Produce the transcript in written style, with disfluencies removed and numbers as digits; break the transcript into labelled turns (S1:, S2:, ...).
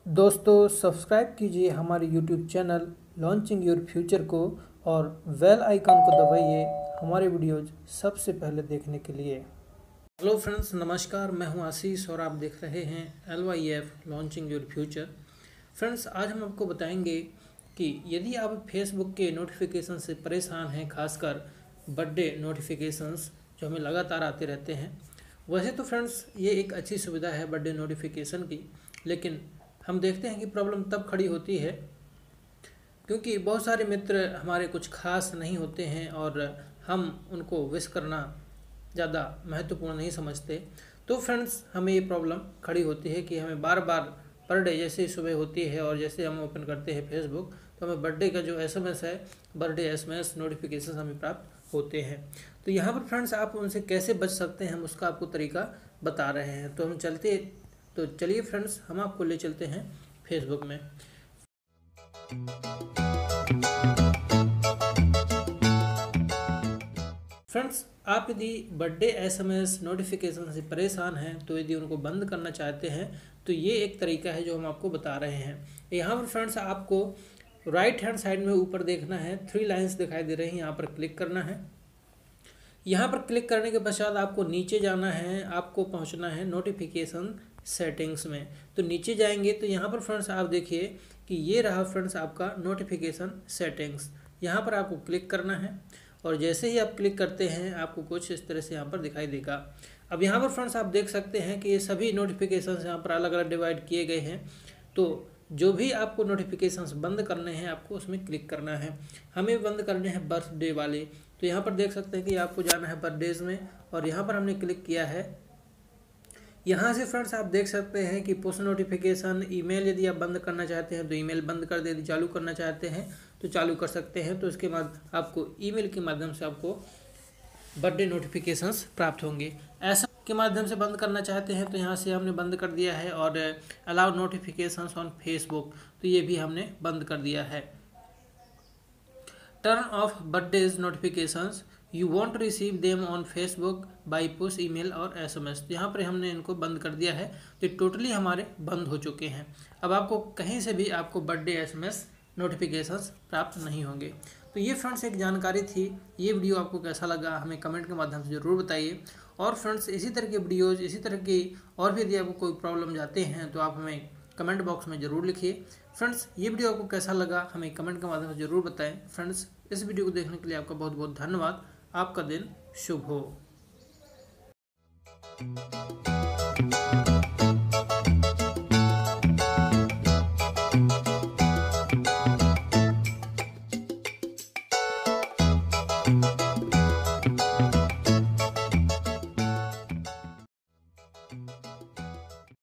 S1: दोस्तों सब्सक्राइब कीजिए हमारे YouTube channel launching your future को और बेल आइकन को दबाइए हमारे वीडियोज सबसे पहले देखने के लिए। हेलो फ्रेंड्स, नमस्कार। मैं हूं आशीष और आप देख रहे हैं LYF launching your future. Friends, आज हम आपको बताएंगे कि यदि आप फेसबुक के नोटिफिकेशन से परेशान हैं, खासकर बर्थडे नोटिफिकेशंस जो हमें लगातार आते रहते हैं। वैसे तो फ्रेंड्स ये एक अच्छी सुविधा है बर्थडे नोटिफिकेशन की, लेकिन हम देखते हैं कि प्रॉब्लम तब खड़ी होती है क्योंकि बहुत सारे मित्र हमारे कुछ खास नहीं होते हैं और हम उनको विश करना ज़्यादा महत्वपूर्ण नहीं समझते। तो फ्रेंड्स हमें ये प्रॉब्लम खड़ी होती है कि हमें बार बार पर डे जैसे ही सुबह होती है और जैसे हम ओपन करते हैं फेसबुक तो हमें बर्थडे का जो SMS है, बर्थडे SMS नोटिफिकेशन हमें प्राप्त होते हैं। तो यहाँ पर फ्रेंड्स आप उनसे कैसे बच सकते हैं, हम उसका आपको तरीका बता रहे हैं। तो चलिए फ्रेंड्स, हम आपको ले चलते हैं फेसबुक में। फ्रेंड्स, आप यदि बर्थडे SMS नोटिफिकेशन से परेशान हैं तो यदि उनको बंद करना चाहते हैं तो ये एक तरीका है जो हम आपको बता रहे हैं। यहाँ पर फ्रेंड्स आपको राइट हैंड साइड में ऊपर देखना है, 3 लाइन्स दिखाई दे रही हैं, यहाँ पर क्लिक करना है। यहाँ पर क्लिक करने के पश्चात आपको नीचे जाना है, आपको पहुँचना है नोटिफिकेशन सेटिंग्स में। तो नीचे जाएंगे तो यहाँ पर फ्रेंड्स आप देखिए कि ये रहा फ्रेंड्स आपका नोटिफिकेशन सेटिंग्स। यहाँ पर आपको क्लिक करना है और जैसे ही आप क्लिक करते हैं आपको कुछ इस तरह से यहाँ पर दिखाई देगा। अब यहाँ पर फ्रेंड्स आप देख सकते हैं कि ये सभी नोटिफिकेशंस यहाँ पर अलग अलग डिवाइड किए गए हैं। तो जो भी आपको नोटिफिकेशंस बंद करने हैं आपको उसमें क्लिक करना है। हमें बंद करने हैं बर्थडे वाले, तो यहाँ पर देख सकते हैं कि आपको जाना है बर्थडेज में और यहाँ पर हमने क्लिक किया है। यहाँ से फ्रेंड्स आप देख सकते हैं कि पुश नोटिफिकेशन, ईमेल यदि आप बंद करना चाहते हैं तो ईमेल बंद कर दे, यदि चालू करना चाहते हैं तो चालू कर सकते हैं। तो इसके बाद आपको ईमेल के माध्यम से आपको बर्थडे नोटिफिकेशंस प्राप्त होंगे। ऐसा के माध्यम से बंद करना चाहते हैं तो यहाँ से हमने बंद कर दिया है। और अलाउ नोटिफिकेशंस ऑन फेसबुक, तो ये भी हमने बंद कर दिया है। Turn off birthdays notifications, you want receive them on Facebook by push email और SMS। तो यहाँ पर हमने इनको बंद कर दिया है। तो टोटली हमारे बंद हो चुके हैं। अब आपको कहीं से भी आपको बर्थडे SMS नोटिफिकेशंस प्राप्त नहीं होंगे। तो ये फ्रेंड्स एक जानकारी थी। ये वीडियो आपको कैसा लगा हमें कमेंट के माध्यम से ज़रूर बताइए। और फ्रेंड्स इसी तरह के वीडियोज़, इसी तरह की और भी यदि आपको कोई प्रॉब्लम जाते हैं तो आप हमें कमेंट बॉक्स में ज़रूर लिखिए। फ्रेंड्स ये वीडियो आपको कैसा लगा हमें कमेंट के माध्यम से ज़रूर बताएं। फ्रेंड्स इस वीडियो को देखने के लिए आपका बहुत बहुत धन्यवाद। आपका दिन शुभ हो।